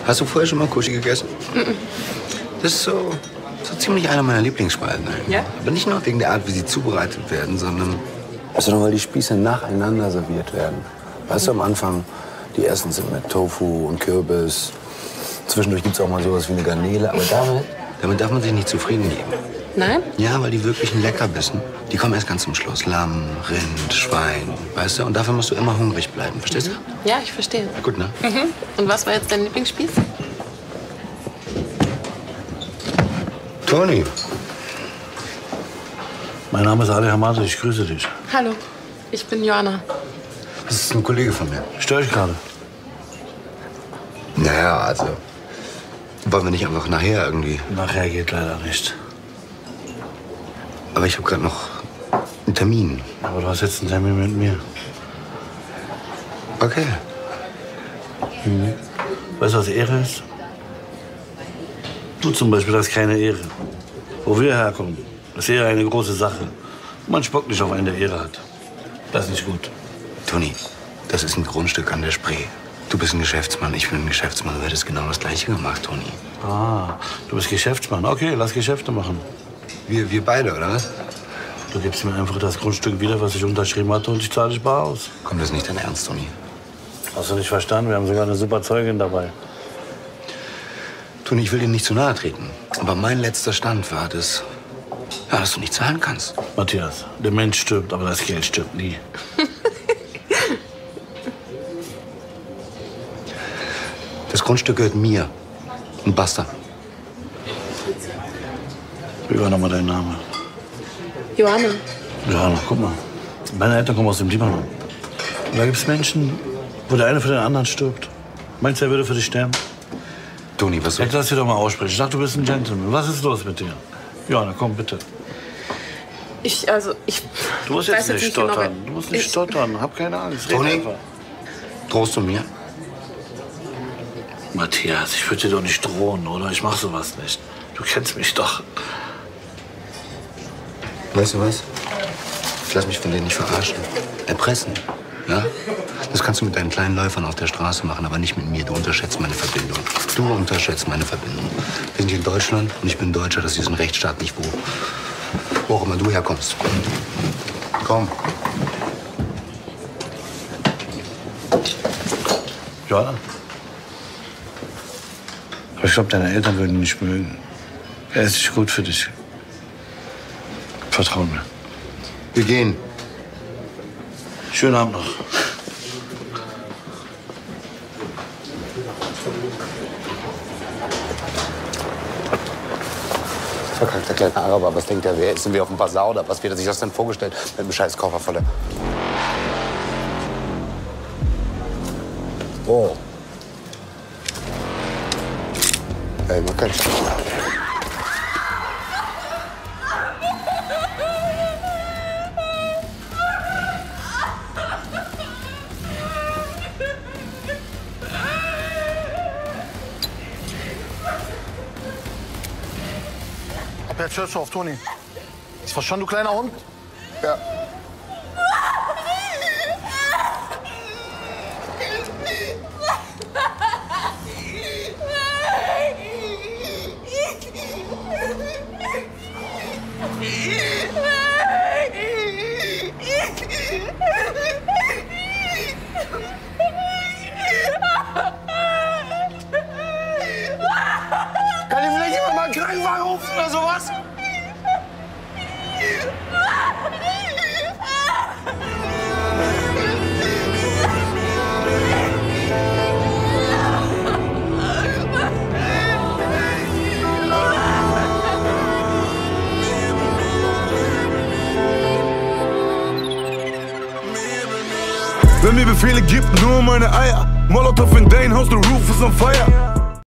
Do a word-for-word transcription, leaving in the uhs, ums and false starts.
Hast du vorher schon mal Kuschi gegessen? Mm-mm. Das ist so, so ziemlich einer meiner Lieblingsspeisen. Ja? Aber nicht nur wegen der Art, wie sie zubereitet werden, sondern, sondern weil die Spieße nacheinander serviert werden. Weißt du, am Anfang, die ersten sind mit Tofu und Kürbis. Zwischendurch gibt es auch mal sowas wie eine Garnele. Aber damit, damit darf man sich nicht zufrieden geben. Nein? Ja, weil die wirklichen Leckerbissen, die kommen erst ganz zum Schluss. Lamm, Rind, Schwein, weißt du? Und dafür musst du immer hungrig bleiben, verstehst du? Mhm. Ja, ich verstehe. Gut, ne? Mhm. Und was war jetzt dein Lieblingsspieß? Toni. Mein Name ist Ali Hamadi, ich grüße dich. Hallo, ich bin Joanna. Das ist ein Kollege von mir. Störe ich gerade? Naja, also, wollen wir nicht einfach nachher irgendwie? Nachher geht leider nicht. Aber ich habe gerade noch einen Termin. Aber du hast jetzt einen Termin mit mir. Okay. Mhm. Weißt du, was Ehre ist? Du zum Beispiel hast keine Ehre. Wo wir herkommen, ist Ehre eine große Sache. Man spuckt nicht auf einen, der Ehre hat. Das ist nicht gut. Toni, das ist ein Grundstück an der Spree. Du bist ein Geschäftsmann, ich bin ein Geschäftsmann. Du hättest genau das Gleiche gemacht, Toni. Ah, du bist Geschäftsmann. Okay, lass Geschäfte machen. Wir, wir beide, oder was? Du gibst mir einfach das Grundstück wieder, was ich unterschrieben hatte, und ich zahle dich bar aus. Kommt das nicht dein Ernst, Toni? Hast du nicht verstanden? Wir haben sogar eine super Zeugin dabei. Toni, ich will dir nicht zu nahe treten. Aber mein letzter Stand war, dass, ja, dass du nicht zahlen kannst. Matthias, der Mensch stirbt, aber das Geld stirbt nie. Das Grundstück gehört mir. Und basta. Wie war nochmal dein Name? Joanna. Joanna, guck mal. Meine Eltern kommen aus dem Libanon. Und da gibt es Menschen, wo der eine für den anderen stirbt. Meinst du, er würde für dich sterben? Toni, was soll ich? Lass dich doch mal aussprechen. Ich dachte, du bist ein Gentleman. Was ist los mit dir? Joanna, komm, bitte. Ich, also, ich... Du musst jetzt nicht nicht stottern. Genau, du musst nicht ich... stottern. Hab keine Angst. Toni, drohst du mir? Matthias, ich würde dir doch nicht drohen, oder? Ich mach sowas nicht. Du kennst mich doch. Weißt du was? Ich lass mich von denen nicht verarschen. Erpressen, ja? Das kannst du mit deinen kleinen Läufern auf der Straße machen, aber nicht mit mir. Du unterschätzt meine Verbindung. Du unterschätzt meine Verbindung. Wir sind hier in Deutschland und ich bin Deutscher. Das ist ein Rechtsstaat, nicht wo. Wo auch immer du herkommst. Komm. Joanna? Aber ich glaube, deine Eltern würden ihn nicht mögen. Er ist nicht gut für dich. Vertrau mir. Wir gehen. Schönen Abend noch. Verkackter kleiner Araber, was denkt er, wer ist? Sind wir auf dem Basar oder was? Wie hat er sich das denn vorgestellt? Mit einem scheiß Koffer voller. Oh. Ey, man kann schon. Jetzt hörst du auf, Toni. Ist verstanden, du kleiner Hund? Ja. Kann ich vielleicht jemand mal einen Krankenwagen rufen oder sowas? Wenn mir Befehle gibt, nur meine Eier. Molotow in dein Haus, the roof is on fire.